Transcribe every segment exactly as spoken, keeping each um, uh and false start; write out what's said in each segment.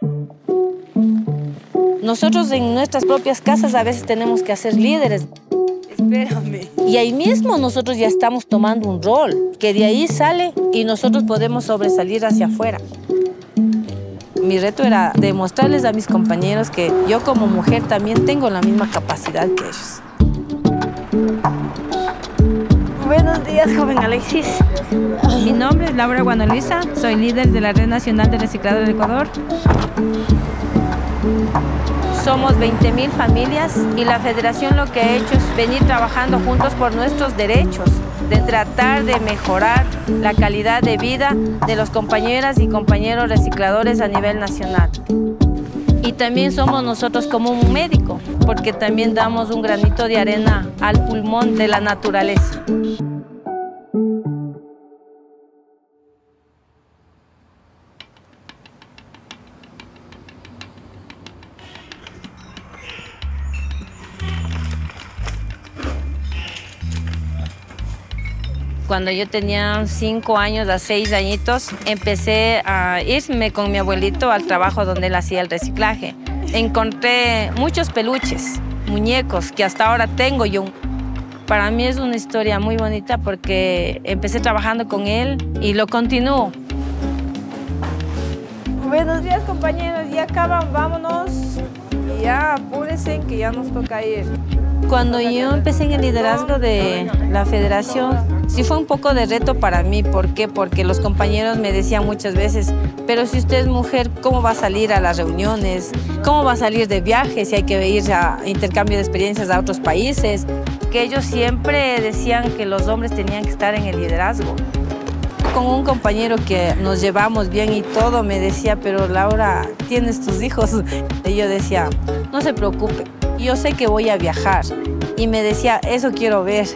Nosotros en nuestras propias casas a veces tenemos que ser líderes. Espérame. Y ahí mismo nosotros ya estamos tomando un rol, que de ahí sale y nosotros podemos sobresalir hacia afuera. Mi reto era demostrarles a mis compañeros que yo como mujer también tengo la misma capacidad que ellos. Buenos días, joven Alexis. Mi nombre es Laura Guanaluisa, soy líder de la Red Nacional de Reciclado del Ecuador. Somos veinte mil familias y la federación lo que ha hecho es venir trabajando juntos por nuestros derechos, de tratar de mejorar la calidad de vida de los compañeras y compañeros recicladores a nivel nacional. Y también somos nosotros como un médico, porque también damos un granito de arena al pulmón de la naturaleza. Cuando yo tenía cinco años a seis añitos, empecé a irme con mi abuelito al trabajo donde él hacía el reciclaje. Encontré muchos peluches, muñecos, que hasta ahora tengo yo. Para mí es una historia muy bonita porque empecé trabajando con él y lo continúo. Buenos días, compañeros. Ya acaban, vámonos. Y ya apúrense que ya nos toca ir. Cuando yo empecé en el liderazgo de la federación, sí fue un poco de reto para mí. ¿Por qué? Porque los compañeros me decían muchas veces, pero si usted es mujer, ¿cómo va a salir a las reuniones? ¿Cómo va a salir de viaje si hay que ir a intercambio de experiencias a otros países? Que ellos siempre decían que los hombres tenían que estar en el liderazgo. Con un compañero que nos llevamos bien y todo, me decía, pero Laura, ¿tienes tus hijos? Y yo decía, no se preocupe, yo sé que voy a viajar. Y me decía, eso quiero ver.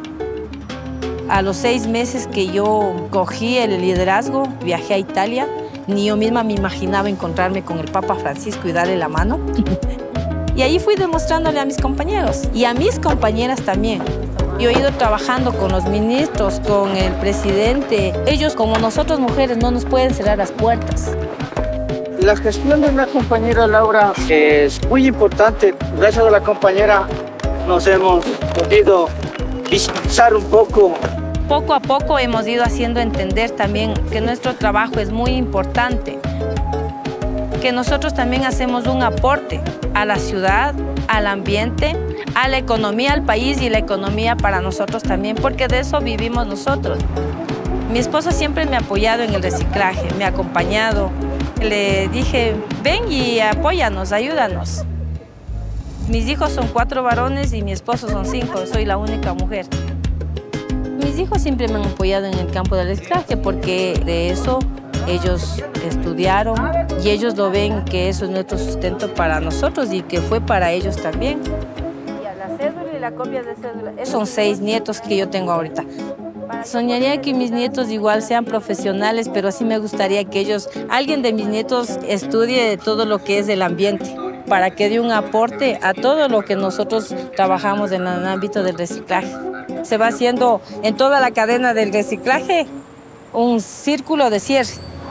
A los seis meses que yo cogí el liderazgo, viajé a Italia, ni yo misma me imaginaba encontrarme con el Papa Francisco y darle la mano. Y ahí fui demostrándole a mis compañeros y a mis compañeras también. Yo he ido trabajando con los ministros, con el presidente. Ellos, como nosotros mujeres, no nos pueden cerrar las puertas. La gestión de una compañera, Laura, es muy importante. Gracias a la compañera nos hemos podido visibilizar un poco. Poco a poco hemos ido haciendo entender también que nuestro trabajo es muy importante, que nosotros también hacemos un aporte a la ciudad, al ambiente, a la economía, al país y la economía para nosotros también, porque de eso vivimos nosotros. Mi esposo siempre me ha apoyado en el reciclaje, me ha acompañado. Le dije, ven y apóyanos, ayúdanos. Mis hijos son cuatro varones y mi esposo son cinco, soy la única mujer. Mis hijos siempre me han apoyado en el campo del reciclaje porque de eso ellos estudiaron y ellos lo ven que eso es nuestro sustento para nosotros y que fue para ellos también. La cédula y la copia de cédula. Son seis nietos que yo tengo ahorita. Soñaría que mis nietos igual sean profesionales, pero sí me gustaría que ellos, alguien de mis nietos estudie todo lo que es el ambiente, para que dé un aporte a todo lo que nosotros trabajamos en el ámbito del reciclaje. Se va haciendo en toda la cadena del reciclaje un círculo de cierre.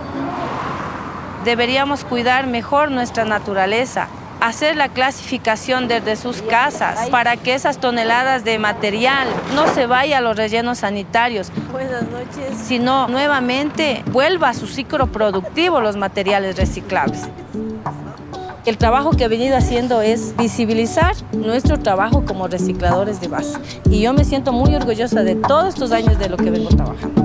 Deberíamos cuidar mejor nuestra naturaleza, hacer la clasificación desde sus casas para que esas toneladas de material no se vaya a los rellenos sanitarios. Buenas noches. Sino nuevamente vuelva a su ciclo productivo los materiales reciclables. El trabajo que he venido haciendo es visibilizar nuestro trabajo como recicladores de base. Y yo me siento muy orgullosa de todos estos años de lo que vengo trabajando.